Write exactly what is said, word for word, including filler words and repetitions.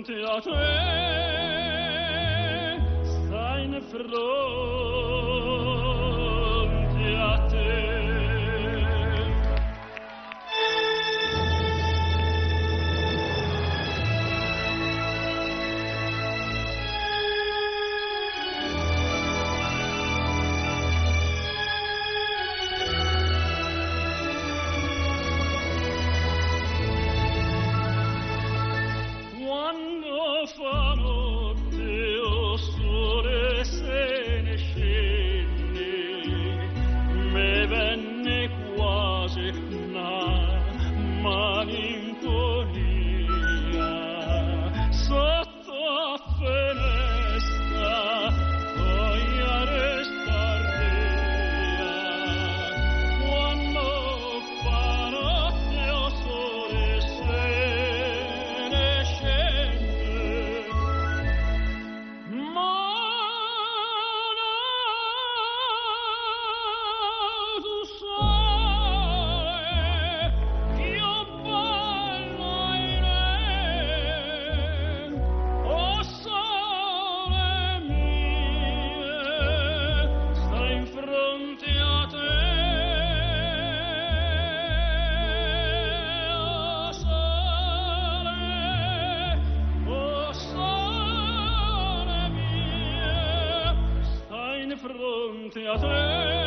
fronte a te, sta in fronte a te. Quando fa notte o sole se ne scende, me venne quasi una malinconia sotto a finestra, poi a restar via. Quando fa notte o sole se ne scende, ma tu sai che io ballo in re, o sole mie, sta in fronte a te, o sole, o sole mie, sta in fronte a te.